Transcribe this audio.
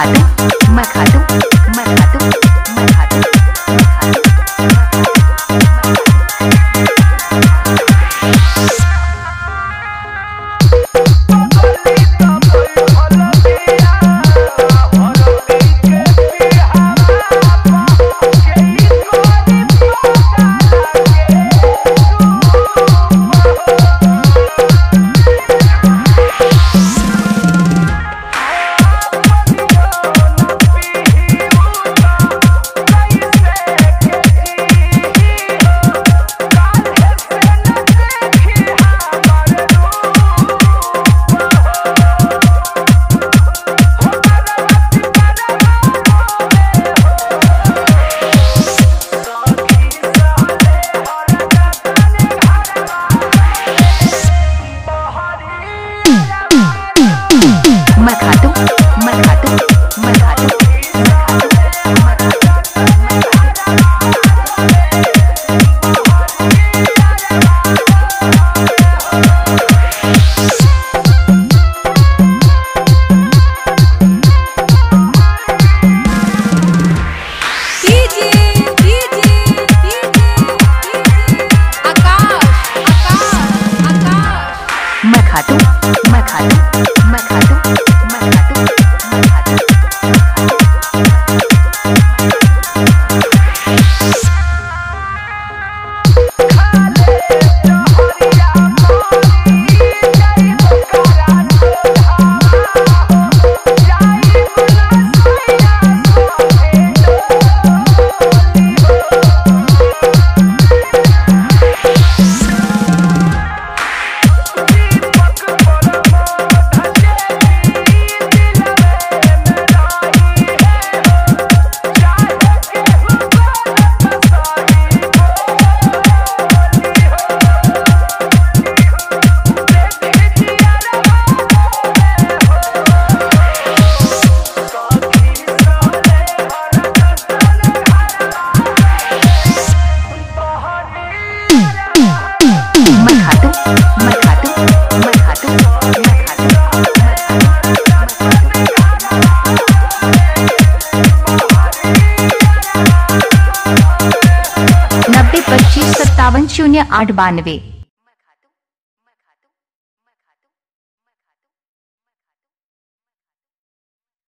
मैं खा दूं, मैं खा दूं, मैं खा दूं, मैं खा दूं। मैं खा दूं, मैं खा दूं, मैं खा दूं, मैं खा दूं, मैं खा दूं, मैं खा दूं, मैं खा दूं, मैं खा दूं। मैं खा दूं, मैं खा दूं, मैं खा दूं, मैं खा दूं, मैं खा दूं। 90 25 57 08 92।